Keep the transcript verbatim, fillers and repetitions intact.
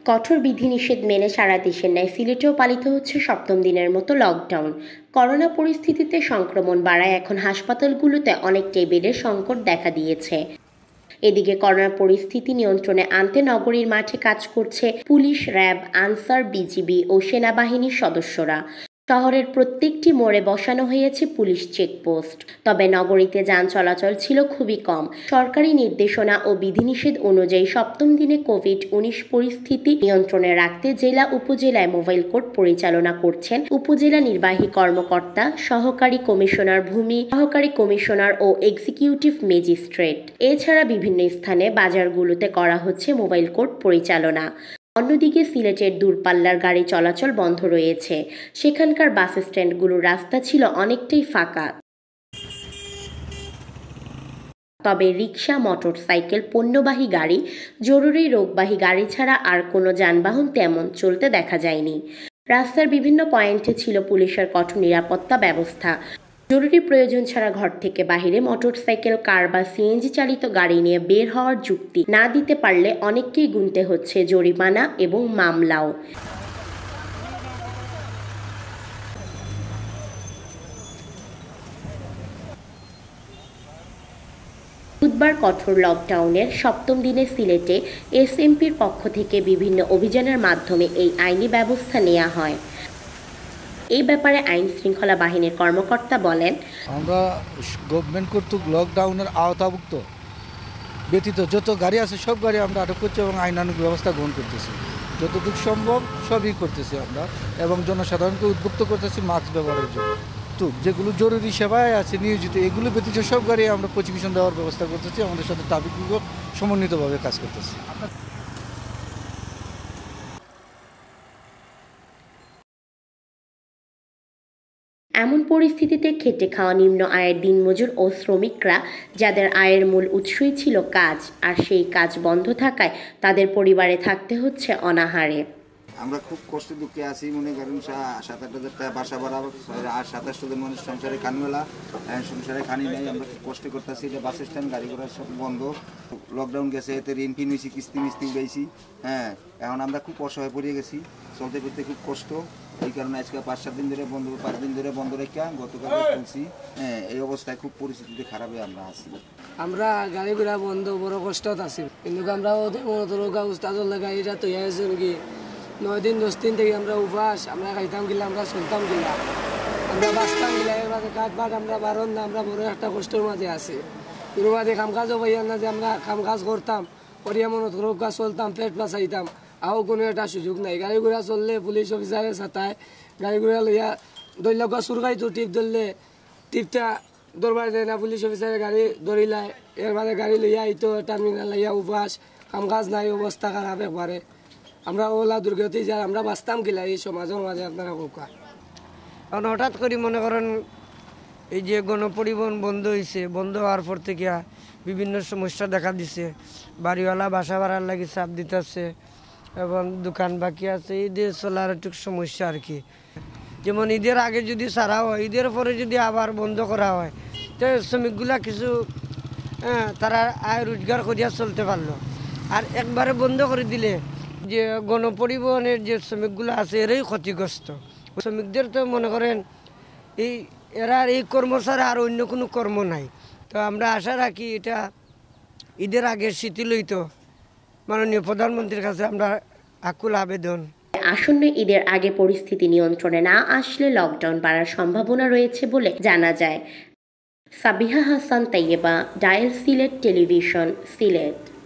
কঠোর বিধিনিষেধ মেনে সারা দেশের ন্যায় সিলেটেও পালিত হচ্ছে সপ্তম দিনের মতো লকডাউন। করোনা পরিস্থিতিতে সংক্রমণ বাড়ায় এখন হাসপাতালগুলোতে অনেকটাই বেডের সংকট দেখা দিয়েছে। এদিকে করোনা পরিস্থিতি নিয়ন্ত্রণে আনতে নগরীর মাঠে কাজ করছে পুলিশ, র্যাব, আনসার, বিজিবি ও সেনাবাহিনীর সদস্যরা। শহরের প্রত্যেকটি মোড়ে বসানো হয়েছে পুলিশ চেকপোস্ট। তবে নগরীতে যান চলাচল ছিল খুবই কম। সরকারি নির্দেশনা ও বিধিনিষেধ অনুযায়ী সপ্তম দিনে কোভিড উনিশ পরিস্থিতি নিয়ন্ত্রণে রাখতে জেলা উপজেলায় মোবাইল কোর্ট পরিচালনা করছেন উপজেলা নির্বাহী কর্মকর্তা, সহকারী কমিশনার ভূমি, সহকারী কমিশনার ও এক্সিকিউটিভ ম্যাজিস্ট্রেট। এছাড়া বিভিন্ন স্থানে বাজারগুলোতে করা হচ্ছে মোবাইল কোর্ট পরিচালনা। অন্যদিকে সিলেটের দূরপাল্লার গাড়ি চলাচল বন্ধ রয়েছে। সেখানকার বাস স্ট্যান্ডগুলোর রাস্তা ছিল অনেকটাই ফাঁকা। তবে রিকশা, মোটরসাইকেল, পণ্যবাহী গাড়ি, জরুরি রোগবাহী গাড়ি ছাড়া আর কোনো যানবাহন তেমন চলতে দেখা যায়নি। রাস্তার বিভিন্ন পয়েন্টে ছিল পুলিশের কঠোর নিরাপত্তা ব্যবস্থা। জরুরি প্রয়োজন ছাড়া ঘর থেকে বাহিরে মোটরসাইকেল, কার বা সিএনজি চালিত গাড়ি নিয়ে বের হওয়ার যুক্তি না দিতে পারলে অনেককেই গুনতে হচ্ছে জরিমানা এবং মামলাও। বুধবার কঠোর লকডাউনের সপ্তম দিনে সিলেটে এসএমপির পক্ষ থেকে বিভিন্ন অভিযানের মাধ্যমে এই আইনি ব্যবস্থা নেওয়া হয়। এই ব্যাপারে আইন শৃঙ্খলা বাহিনীর কর্মকর্তা বলেন, আমরা গভর্নমেন্ট কর্তৃক লকডাউনের আওতাভুক্ত ব্যতীত যত গাড়ি আছে সব গাড়ি আমরা আটক করছি এবং আইনানুগ ব্যবস্থা গ্রহণ করতেছি। যতটুকু সম্ভব সবই করতেছি আমরা, এবং জনসাধারণকে উদ্বুদ্ধ করতেছি মাস্ক ব্যবহারের জন্য। তো যেগুলো জরুরি সেবায় আছে নিয়োজিত, এগুলো ব্যতীত সব গাড়ি আমরা প্রতিবেশন দেওয়ার ব্যবস্থা করতেছি। আমাদের সাথে ট্রাফিকগুলো সমন্বিতভাবে কাজ করতেছি। এমন পরিস্থিতিতে খেটে খাওয়া নিম্ন আয়ের দিনমজুর ও শ্রমিকরা, যাদের আয়ের মূল উৎসই ছিল কাজ, আর সেই কাজ বন্ধ থাকায় তাদের পরিবারে থাকতে হচ্ছে অনাহারে। আমরা খুব কষ্টে দুঃখে আছি। মনে করেন সাত আট হাজার টাকা বাসা ভাড়া আর সাতাশ হাজার মানুষ সংসারে খানবেলা, সংসারে খানি নেই। আমরা খুব কষ্ট করতেছি। এটা বাস স্ট্যান্ড, গাড়ি ঘোড়া সব বন্ধ। লকডাউন গেছে, এতে ঋণ ফিন হয়েছি, কিস্তি মিস্তি উঠেছি। হ্যাঁ, এখন আমরা খুব অসহায় পড়ে গেছি, চলতে করতে খুব কষ্ট। এই কারণে আজকে পাঁচ সাত দিন ধরে বন্ধ, পাঁচ দিন ধরে বন্ধ রেখা গতকাল চলছি। হ্যাঁ, এই অবস্থায় খুব পরিস্থিতিতে খারাপে আমরা আছি। আমরা গাড়ি ঘোড়া বন্ধ, বড় কষ্টত আছি। কিন্তু আমরা উস্তাদুল গাড়িটা তৈরি হয়েছে কি নয় দিন দশ দিন থেকে আমরা উপাস, আমরা খাইতাম গিলা, আমরা চলতাম গিলা, আমরা বাঁচতাম গিলা। এর মাঝে কাঠ বাট আমরা বারণ না, আমরা বড় একটা কষ্টের মাঝে আছি। কোনো মাঝে কাম কাজও পাইয়া না যে আমরা কাম কাজ করতাম, করিয়া মনত রোগ গাছ চলতাম, পেট বাঁচাইতাম, আও কোনো একটা সুযোগ নাই। গাড়ি ঘোড়া চললে পুলিশ অফিসারে ছাতায় গাড়ি ঘোড়া লইয়া দৈল গা সুরগাইতো, টিপ ধরলে টিপটা দরবার দেয় না, পুলিশ অফিসারে গাড়ি ধরিলায়। এর মাঝে গাড়ি লইয়া আইতো টার্মিনাল লইয়া উপাস, কাম কাজ নাই, অবস্থা খারাপ একবারে। আমরা ওলা দুর্গতি যাই, আমরা বাঁচতাম গিলা এই সমাজের মাঝে। আপনারা কোকা কারণ হঠাৎ করে মনে করেন এই যে গণপরিবহন বন্ধ হয়েছে, বন্ধ হওয়ার পর থেকে বিভিন্ন সমস্যা দেখা দিছে। বাড়িওয়ালা বাসা ভাড়ার লাগে চাপ দিতেছে, এবং দোকান বাকি আছে। ঈদের চলার একটু সমস্যা আর কি। যেমন ঈদের আগে যদি ছাড়া হয়, ঈদের পরে যদি আবার বন্ধ করা হয়, তো শ্রমিকগুলা কিছু হ্যাঁ তারা আয় রোজগার করিয়া চলতে পারলো। আর একবারে বন্ধ করে দিলে যে গণপরিবহনের যে শ্রমিকগুলো আছে এরাই ক্ষতিগ্রস্ত। শ্রমিকদের তো মনে করেন এই এরা এই কর্ম ছাড়া আর অন্য কোনো কর্ম নাই। তো আমরা আশা রাখি এটা ঈদের আগে শিথিল হইত। মাননীয় প্রধানমন্ত্রীর কাছে আমরা আকুল আবেদন। আসন্ন ঈদের আগে পরিস্থিতি নিয়ন্ত্রণে না আসলে লকডাউন বাড়ার সম্ভাবনা রয়েছে বলে জানা যায়। Sabiha Hasan Taiyeba, dial Sylhet television, Sylhet.